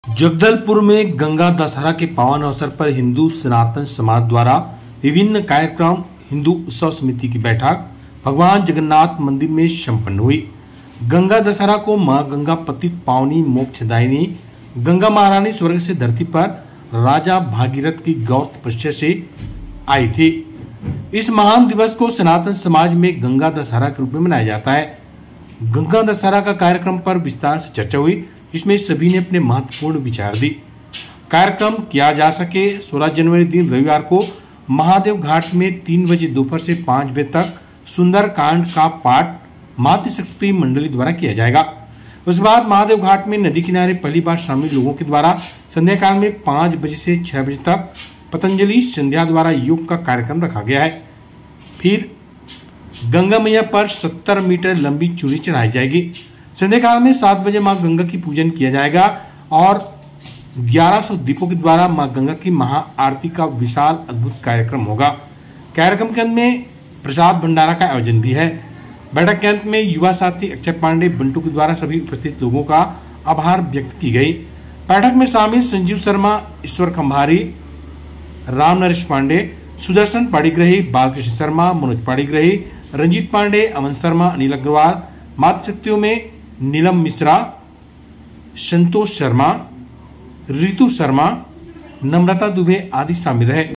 जगदलपुर में गंगा दशहरा के पावन अवसर पर हिंदू सनातन समाज द्वारा विभिन्न कार्यक्रम हिंदू उत्सव समिति की बैठक भगवान जगन्नाथ मंदिर में संपन्न हुई। गंगा दशहरा को मां गंगा पतित पावनी मोक्षदायिनी गंगा महारानी स्वर्ग से धरती पर राजा भागीरथ की गौ तपस्या से आई थी। इस महान दिवस को सनातन समाज में गंगा दशहरा के रूप में मनाया जाता है। गंगा दशहरा का कार्यक्रम पर विस्तार से चर्चा हुई, जिसमें सभी ने अपने महत्वपूर्ण विचार दी। कार्यक्रम किया जा सके 16 जनवरी दिन रविवार को महादेव घाट में 3 बजे दोपहर से 5 बजे तक सुंदर कांड का पाठ मातृशक्ति मंडली द्वारा किया जाएगा। उसके बाद महादेव घाट में नदी किनारे पहली बार शामिल लोगों के द्वारा संध्या काल में 5 बजे से 6 बजे तक पतंजलि संध्या द्वारा योग का कार्यक्रम रखा गया है। फिर गंगा मैया पर 70 मीटर लंबी चूड़ी चढ़ाई जाएगी। संध्या काल में 7 बजे मां गंगा की पूजन किया जाएगा और 1100 दीपों के द्वारा मां गंगा की महा आरती का विशाल अद्भुत कार्यक्रम होगा। कार्यक्रम के अंत में प्रसाद भंडारा का आयोजन भी है। बैठक के अंत में युवा साथी अक्षय पांडे बंटू के द्वारा सभी उपस्थित लोगों का आभार व्यक्त की गई। बैठक में शामिल संजीव शर्मा, ईश्वर खंभारी, राम नरेश पांडे, सुदर्शन पाड़ीग्रही, बालकृष्ण शर्मा, मनोज पाड़ीग्रही, रंजीत पांडे, अमन शर्मा, अनिल अग्रवाल, मातृशक्तियों में नीलम मिश्रा, संतोष शर्मा, रितु शर्मा, नम्रता दुबे आदि शामिल रहे।